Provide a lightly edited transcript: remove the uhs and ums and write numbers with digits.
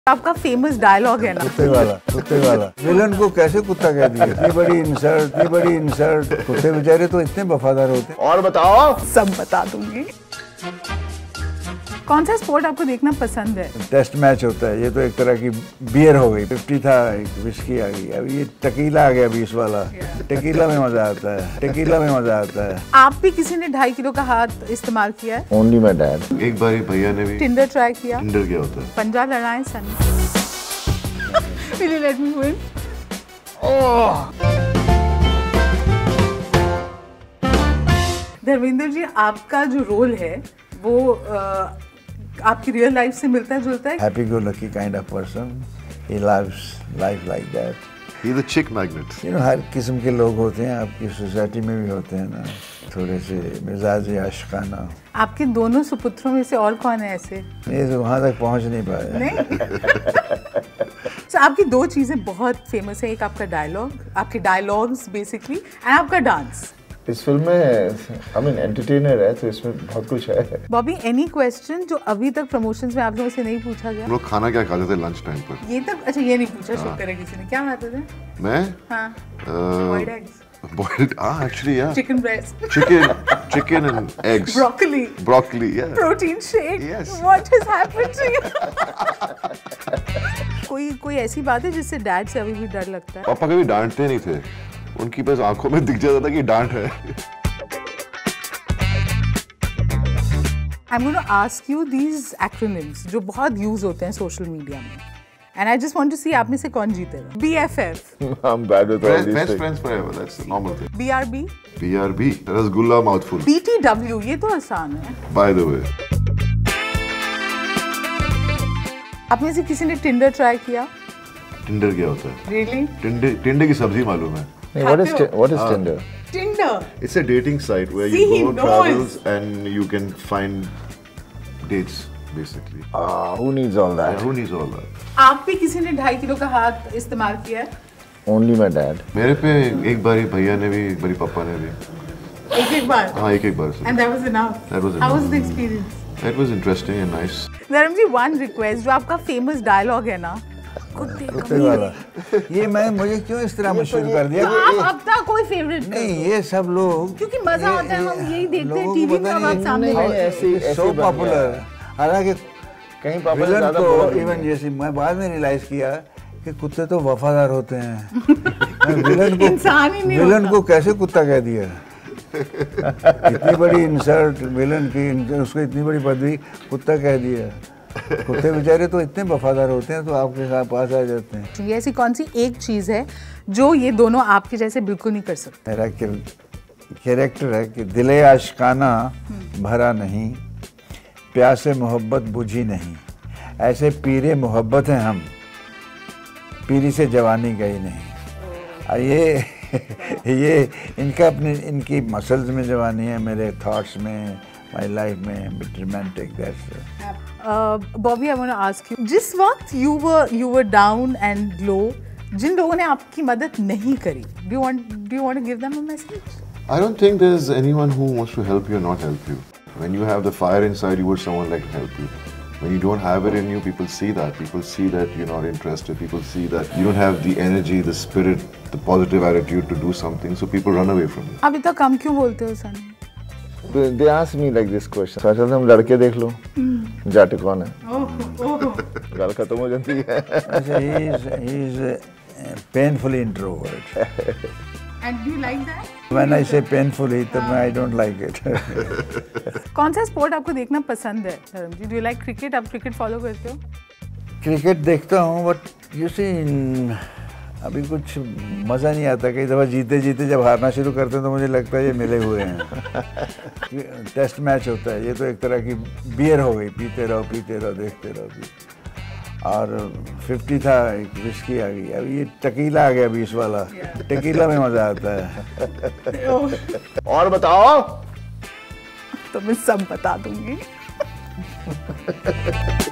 आपका famous dialogue है ना, कुत्ते वाला विलन को कैसे कुत्ता कह दिया। इतनी बड़ी इंसल्ट, कुत्ते बेचारे तो इतने वफादार होते हैं। और बताओ, सब बता दूंगी। कौन सा स्पोर्ट आपको देखना पसंद है? टेस्ट मैच होता है, ये तो एक तरह की बियर हो गई। 50 था, एक विस्की आ गई, अब ये टकीला आ गया 20 वाला। टकीला में मजा आता है। आप भी किसी ने 2.5 किलो का हाथ इस्तेमाल किया है? Only my dad. एक बार भैया ने भी टिंडर ट्राई किया? टिंडर क्या होता है? पंजा लड़ाएं सन। Will you let me win? Dharmendra ji, आपका जो रोल है वो आपकी रियल लाइफ से मिलता जुलता है? Happy go lucky kind of person. He lives life like that. He's a chick magnet. You know, हर किस्म के लोग होते हैं, आपकी सोसाइटी में भी होते हैं ना, थोड़े से मिजाज आशिकाना। आपके दोनों सुपुत्रों में से और कौन है ऐसे? ये तो वहाँ तक पहुँच नहीं पाया। नहीं? So, आपकी 2 चीजें बहुत फेमस है, एक आपका डायलॉग, आपके डायलॉग्स बेसिकली, एंड आपका डांस। इस फिल्म में एंटरटेनर है, तो इसमें बहुत कुछ है। बॉबी, एनी क्वेश्चन जो अभी तक प्रमोशंस में आप लोगों से नहीं पूछा गया? हम लोग खाना क्या खाते थे लंच टाइम पर? ये तक अच्छा, ये नहीं पूछा शुक्र करे किसी ने। क्या खाते थे? मैं? हाँ, boiled eggs. Boiled, actually, yeah. Chicken breast. Chicken and eggs. Broccoli, yeah. Protein shake. Yes. What has happened to you? कोई ऐसी बात है जिससे डैड से अभी भी डर लगता है? पापा कभी डांटते नहीं थे, उनकी बस आंखों में दिख जाता था कि डांट है। I'm going to ask you these acronyms जो बहुत यूज होते हैं सोशल मीडिया में, and I just want to see आप में से कौन जीतेगा। BFF. I'm bad with all these things. Friends forever, that's a normal thing. BRB. BRB, rasgulla mouthful. BTW, ये तो आसान है। By the way. आप में से किसी ने टिंडर ट्राई किया? टिंडर क्या होता है? Really? टिंडे की सब्जी मालूम है? What is Tinder? Tinder. It's a dating site where See, you he go knows. travels and you can find dates basically. Who needs all that? Yeah, who needs all that? आप भी किसी ने 2.5 kilo का हाथ इस्तेमाल किया है? Only my dad. मेरे पे एक बारी भैया ने भी, एक बारी पापा ने भी। एक बार? हाँ, एक बार से। And that was enough. That was enough. How was the experience? It was interesting and nice. धर्म जी, one request, जो आपका फेमस डायलॉग है ना, कुत्ते वाला, ये मुझे क्यों इस तरह मशहूर कर दिया? अब तक कोई फेवरेट नहीं, ये सब लोग क्योंकि मजा आता है, हम यही देखते हैं टीवी में, अब आप सामने ऐसे सो पॉपुलर। हालांकि कहीं पापा विलन को इवन जैसे मैं बाद में रियलाइज किया कि कुत्ते तो वफादार होते हैं। विलन को कैसे कुत्ता कह दिया। इतनी बड़ी इंसल्ट विलन की, उसको इतनी बड़ी पदवी कुत्ता कह दिया। कुत्ते बेचारे तो इतने वफादार होते हैं, तो आपके पास आ जाते हैं। ये ऐसी कौन सी एक चीज है जो ये दोनों आपके जैसे बिल्कुल नहीं कर सकते? मेरा कैरेक्टर है कि दिले आशिकाना भरा नहीं, प्यासे मोहब्बत बुझी नहीं, ऐसे पीरे मोहब्बत हैं हम, पीरी से जवानी गई नहीं। ये इनका इनकी मसल्स में जवानी है, मेरे थॉट्स में, माय लाइफ में, romantic. That's Bobby, I want to ask you, जिस वक्त you were down and low, जिन लोगों ने आपकी मदद नहीं करी, do you want to give them a message? I don't think there's anyone who wants to help you or not help you. When you have the fire inside you, would someone like to help you? When you don't have it in you, people see that. People see that you're not interested. People see that you don't have the energy, the spirit, the positive attitude to do something. So people run away from you. आप इतना कम क्यों बोलते हो Sunny? They ask me like this question. अच्छा, तुम लड़के देख लो, जाट कौन है? गल खत्म हो जाती है। he is painfully introvert. And do you like that? When I say painfully, तब I don't like it. कौन सा स्पोर्ट आपको देखना पसंद है Dharam ji? Do you like cricket? आप क्रिकेट फॉलो करते हो? क्रिकेट देखता हूँ, बट यू सी अभी कुछ मज़ा नहीं आता। कई दफ़ा जीते जब हारना शुरू करते हैं तो मुझे लगता है ये मिले हुए हैं। टेस्ट मैच होता है, ये तो एक तरह की बियर हो गई, पीते रहो, देखते रहो। और 50 था, एक विस्की आ गई, अब ये टकीला आ गया 20 वाला। टकीला में मजा आता है। और बताओ, तो मैं सब बता दूंगी।